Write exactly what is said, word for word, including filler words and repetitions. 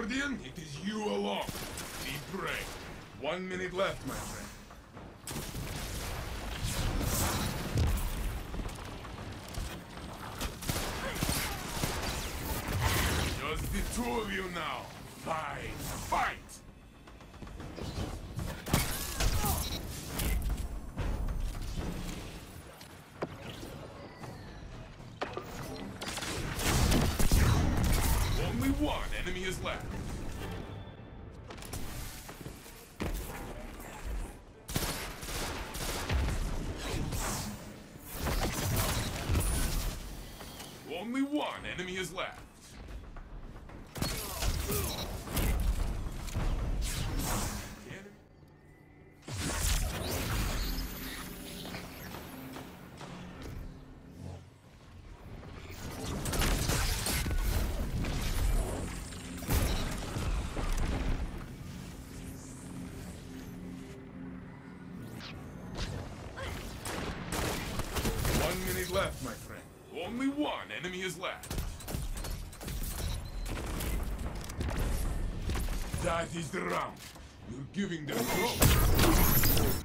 Guardian, it is you alone. Be brave. One minute left, my friend. Just the two of you now. Fight! Fight! Only one enemy is left. Only one enemy is left. One minute left, my friend. Only one enemy is left. That is the round. You're giving them hope.